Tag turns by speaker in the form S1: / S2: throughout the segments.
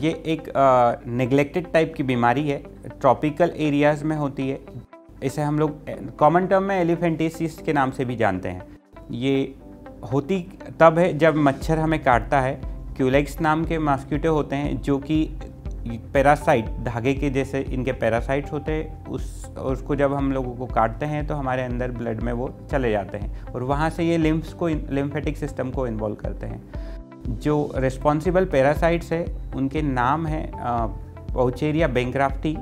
S1: ये एक neglected type की बीमारी है, ट्रॉपिकल एरियाज़ में होती है। इसे हम लोग कॉमन टर्म में एलिफेंटियासिस के नाम से भी जानते हैं। ये होती तब है जब मच्छर हमें काटता है। क्यूलेक्स नाम के मॉस्किटो होते हैं जो कि पैरासाइट, धागे के जैसे इनके पैरासाइट्स होते हैं। उसको जब हम लोगों को काटते हैं तो हमारे अंदर ब्लड में वो चले जाते हैं और वहाँ से ये लिम्फेटिक सिस्टम को इन्वॉल्व करते हैं। जो रिस्पॉन्सिबल पैरासाइट्स है उनके नाम है Wuchereria bancrofti,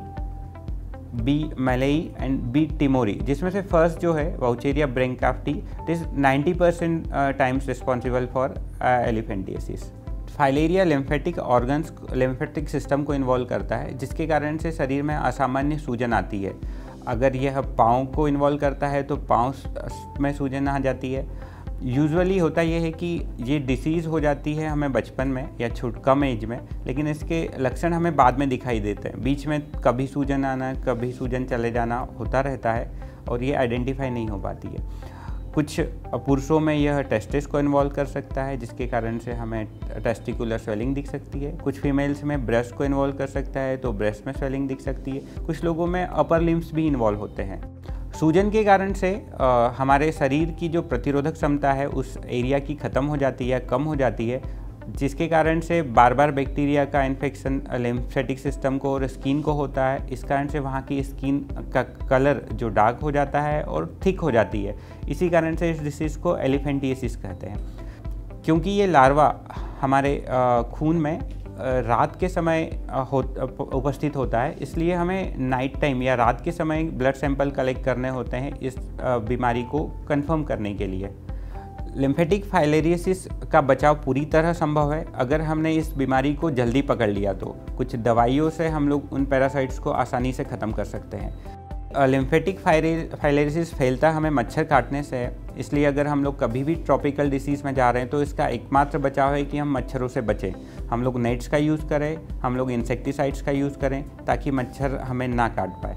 S1: B malayi and B timori, जिसमें से फर्स्ट जो है Wuchereria bancrofti it is 90% times responsible for elephantiasis. Filaria lymphatic organs, lymphatic system को इन्वॉल्व करता है, जिसके कारण से शरीर में असामान्य सूजन आती है। अगर यह पाँव को इन्वॉल्व करता है तो पाँव में सूजन आ जाती है। यूजुअली होता यह है कि ये डिसीज़ हो जाती है हमें बचपन में या कम एज में, लेकिन इसके लक्षण हमें बाद में दिखाई देते हैं। बीच में कभी सूजन आना, कभी सूजन चले जाना होता रहता है और ये आइडेंटिफाई नहीं हो पाती है। कुछ पुरुषों में यह टेस्टिस को इन्वॉल्व कर सकता है, जिसके कारण से हमें टेस्टिकुलर स्वेलिंग दिख सकती है। कुछ फीमेल्स में ब्रेस्ट को इन्वॉल्व कर सकता है तो ब्रेस्ट में स्वेलिंग दिख सकती है। कुछ लोगों में अपर लिम्स भी इन्वॉल्व होते हैं। सूजन के कारण से हमारे शरीर की जो प्रतिरोधक क्षमता है उस एरिया की ख़त्म हो जाती है, कम हो जाती है, जिसके कारण से बार बार बैक्टीरिया का इन्फेक्शन लिम्फेटिक सिस्टम को और स्किन को होता है। इस कारण से वहाँ की स्किन का कलर जो डार्क हो जाता है और थिक हो जाती है। इसी कारण से इस डिसीज़ को एलिफेंटियासिस कहते हैं। क्योंकि ये लार्वा हमारे खून में रात के समय उपस्थित होता है, इसलिए हमें नाइट टाइम या रात के समय ब्लड सैंपल कलेक्ट करने होते हैं इस बीमारी को कंफर्म करने के लिए। लिम्फेटिक फाइलेरियासिस का बचाव पूरी तरह संभव है अगर हमने इस बीमारी को जल्दी पकड़ लिया तो। कुछ दवाइयों से हम लोग उन पैरासाइट्स को आसानी से ख़त्म कर सकते हैं। लिम्फेटिक फाइलेरियासिस फैलता हमें मच्छर काटने से है, इसलिए अगर हम लोग कभी भी ट्रॉपिकल डिसीज़ में जा रहे हैं तो इसका एकमात्र बचाव है कि हम मच्छरों से बचें। हम लोग नेट्स का यूज़ करें, हम लोग इंसेक्टिसाइड्स का यूज़ करें ताकि मच्छर हमें ना काट पाए।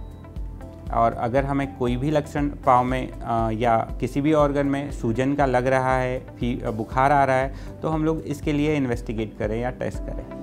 S1: और अगर हमें कोई भी लक्षण पाँव में या किसी भी ऑर्गन में सूजन का लग रहा है, बुखार आ रहा है, तो हम लोग इसके लिए इन्वेस्टिगेट करें या टेस्ट करें।